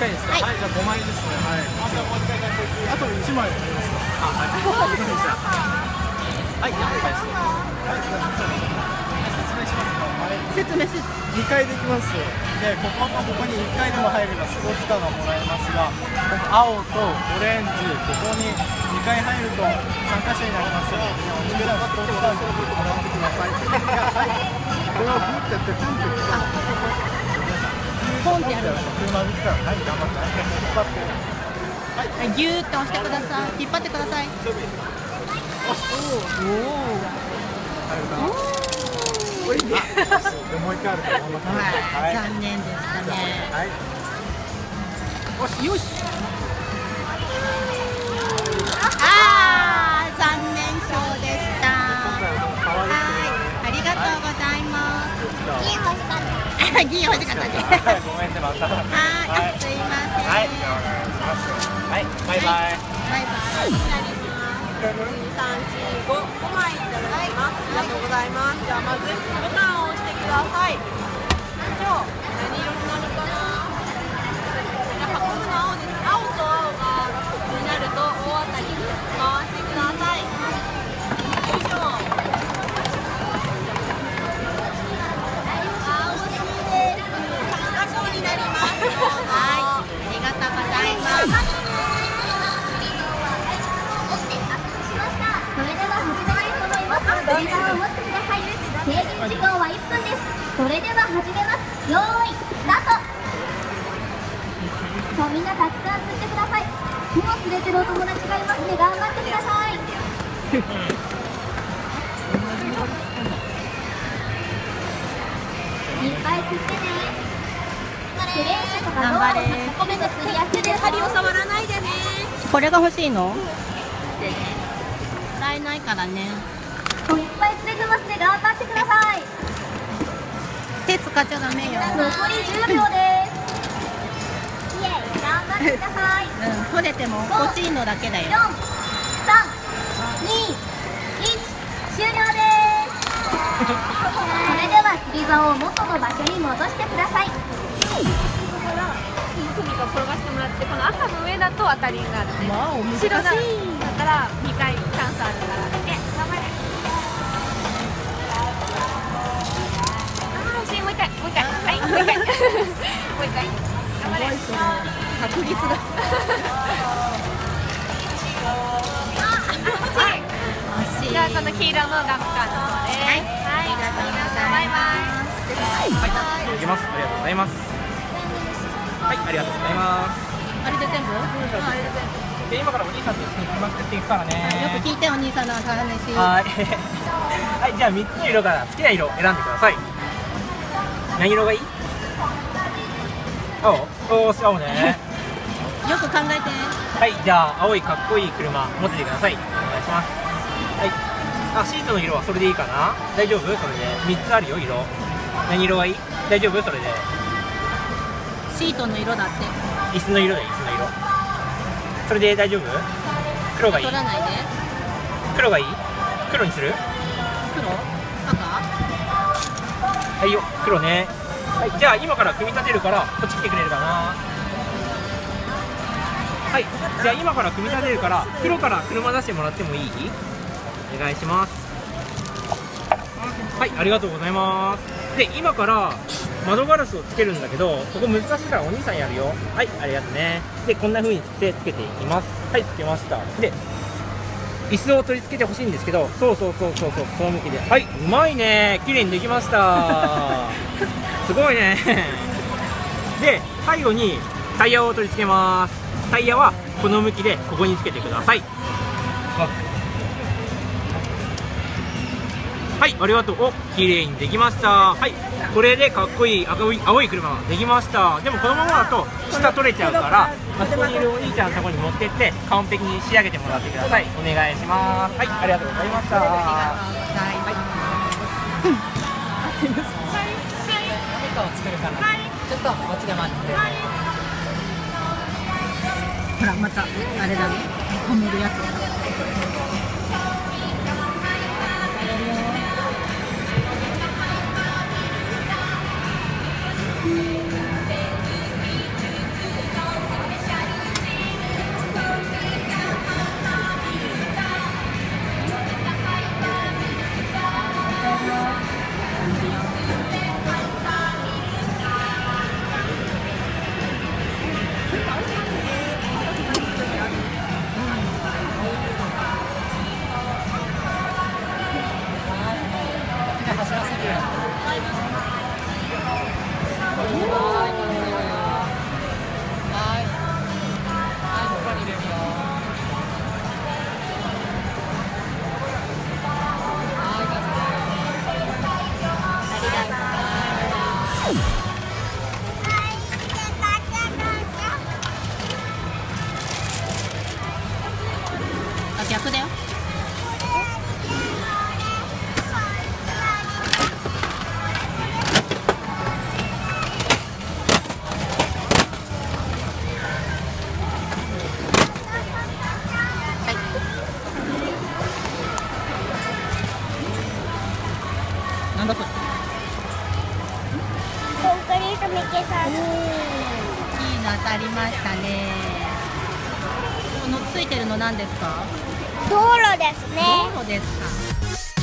回ですか。はい、じゃあ5枚ですね。はい。あと1枚ありますか。はい。はい、じゃあお願いします。説明します。2回できます。で、ここに1回でも入ればスポーツカーがもらえますが、青とオレンジ、ここに2回入ると参加者になりますので、お肉でスポーツカーをもらってください。はい。これをグッてやって、ポンってやる。車見たら、はい、頑張って、引っ張って。はい、ギューって押してください。引っ張ってください。おお。もう一回あるから頑張って。はい、残念でしたね。はい。よしよし。ああ、残念賞でした。はい、ありがとうございます。銀欲しかった。銀欲しかったね。ごめんね、また。はい、すいません。はい、お願いします。はい、バイバイ。バイバイ。 2、3、4、5枚いただきます。ありがとうございます。じゃあまずボタンを押してください。以上、何色になるかな。じゃあ運ぶの青です。青と青がになると大当たり。回してください。以上。赤賞になります。はい、ありがとうございます。 釣り竿を持ってください。制限時間は1分です。それでは始めます。よーい、スタート。さあ、みんなたくさん釣ってください。手を釣れてるお友達がいますね。頑張ってください。いっぱい釣ってね。クレーン車とか道路の箱目で釣りやすいです。 針を触らないでね。 これが欲しいの？もらえないからね。 いっぱい釣れてますね。頑張ってください。 手使っちゃダメよ。 残り10秒です。イエイ、頑張ってください。 取れても欲しいのだけだよ。 4、3、2、1、終了です。それでは釣り竿を元の場所に戻してください。 とにかく転がしてもらって、この赤の上だと当たりになるね。白だったら2回チャンスあるから。頑張れ。もう一回、はい、もう一回、もう一回、頑張れ。 確率が。 じゃあ、この黄色のガムカーの方です。はい、ありがとうございます。 はい、いきます。ありがとうございます。はい、ありがとうございます。 あれで全部？ で、今からお兄さんと一緒に決まっていくからね。 よく聞いて、お兄さんの話。 はい。はい、じゃあ3つの色から好きな色を選んでください。何色がいい？青？おー、青ね。 よく考えて。 はい、じゃあ青いかっこいい車持っててください。お願いします。はい。あ、シートの色はそれでいいかな？大丈夫？それで3つあるよ、色。何色がいい？大丈夫？それで。 シートの色だって。 椅子の色で、椅子の色。それで大丈夫？黒がいい？ 取らないで。 黒がいい？黒にする？ 黒？赤？ はいよ、黒ね。はい、じゃあ今から組み立てるからこっち来てくれるかな。はい、じゃあ今から組み立てるから黒から車出してもらってもいい？お願いします。はい、ありがとうございます。で、今から窓ガラスをつけるんだけど、ここ難しいからお兄さんやるよ。はい、ありがとうね。で、こんな風につけていきます。はい、つけました。で、椅子を取り付けてほしいんですけど、そう、その向きで。はい、うまいね。綺麗にできました。すごいね。で、最後にタイヤを取り付けます。タイヤはこの向きでここにつけてください。はい、ありがとう。お、綺麗にできました。はい、これでかっこいい青い車ができました。でもこのままだと下取れちゃうから、あそこにいるお兄ちゃんのところに持ってって完璧に仕上げてもらってください。お願いします。はい、ありがとうございました。何かを作るから、ちょっとこっちで待ってて。 ほら、またあれだね、はめるやつ。 なんだそれ。 コンクリートミキサー。 いいの当たりましたね。このついてるの何ですか？ 道路ですね。 道路ですか。